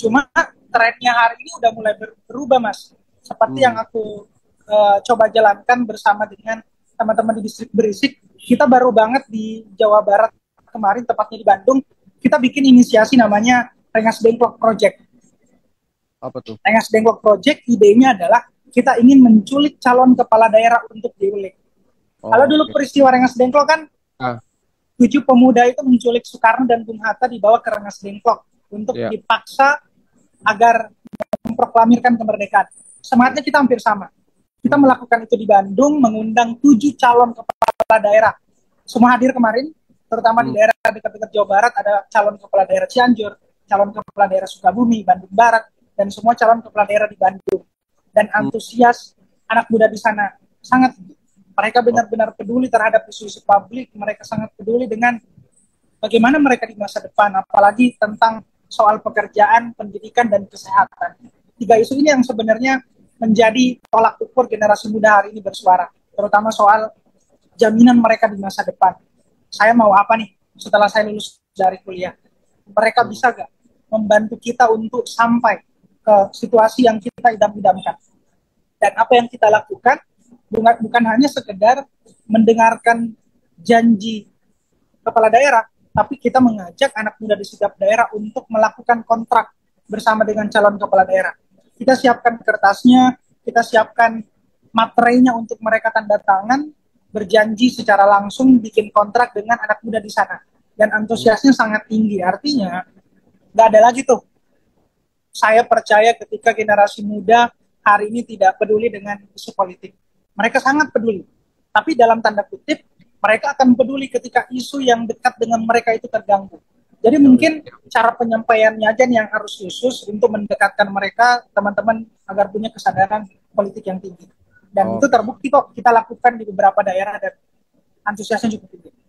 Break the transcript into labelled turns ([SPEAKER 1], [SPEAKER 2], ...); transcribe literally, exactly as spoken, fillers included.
[SPEAKER 1] Cuma trennya hari ini udah mulai berubah, Mas. Seperti
[SPEAKER 2] Hmm.
[SPEAKER 1] yang aku uh, coba jalankan bersama dengan teman-teman di distrik Berisik. Kita baru banget di Jawa Barat kemarin, tepatnya di Bandung, kita bikin inisiasi namanya Rengas Dengklok Project.
[SPEAKER 2] Apa tuh?
[SPEAKER 1] Rengas Dengklok Project idenya adalah kita ingin menculik calon kepala daerah untuk diulik. Kalau
[SPEAKER 2] Oh,
[SPEAKER 1] dulu
[SPEAKER 2] oke.
[SPEAKER 1] peristiwa Rengas Dengklok kan
[SPEAKER 2] Ah,
[SPEAKER 1] tujuh pemuda itu menculik Soekarno dan Bung Hatta dibawa ke Rengas Dengklok untuk
[SPEAKER 2] ya.
[SPEAKER 1] dipaksa agar memproklamirkan kemerdekaan. Semangatnya kita hampir sama. Kita
[SPEAKER 2] Hmm.
[SPEAKER 1] melakukan itu di Bandung, mengundang tujuh calon kepala daerah. Semua hadir kemarin, terutama di
[SPEAKER 2] Hmm.
[SPEAKER 1] daerah dekat-dekat Jawa Barat, ada calon kepala daerah Cianjur, calon kepala daerah Sukabumi, Bandung Barat, dan semua calon kepala daerah di Bandung. Dan
[SPEAKER 2] Hmm.
[SPEAKER 1] antusias anak muda di sana sangat, mereka
[SPEAKER 2] Oh.
[SPEAKER 1] benar-benar peduli terhadap isu-isu publik, mereka sangat peduli dengan bagaimana mereka di masa depan, apalagi tentang soal pekerjaan, pendidikan, dan kesehatan. Tiga isu ini yang sebenarnya menjadi tolak ukur generasi muda hari ini bersuara, terutama soal jaminan mereka di masa depan. Saya mau apa nih setelah saya lulus dari kuliah? Mereka
[SPEAKER 2] Hmm.
[SPEAKER 1] bisa gak membantu kita untuk sampai ke situasi yang kita idam-idamkan? Dan apa yang kita lakukan bukan hanya sekedar mendengarkan janji kepala daerah, tapi kita mengajak anak muda di setiap daerah untuk melakukan kontrak bersama dengan calon kepala daerah. Kita siapkan kertasnya, kita siapkan materainya untuk mereka tanda tangan, berjanji secara langsung bikin kontrak dengan anak muda di sana. Dan
[SPEAKER 2] Hmm.
[SPEAKER 1] antusiasnya sangat tinggi, artinya nggak ada lagi tuh. Saya percaya ketika generasi muda hari ini tidak peduli dengan isu politik. Mereka sangat peduli. Tapi dalam tanda kutip, mereka akan peduli ketika isu yang dekat dengan mereka itu terganggu. Jadi
[SPEAKER 2] Ya,
[SPEAKER 1] mungkin cara penyampaiannya aja yang harus khusus untuk mendekatkan mereka, teman-teman, agar punya kesadaran politik yang tinggi. Dan itu
[SPEAKER 2] oke.
[SPEAKER 1] terbukti kok kita lakukan di beberapa daerah dan antusiasnya cukup tinggi.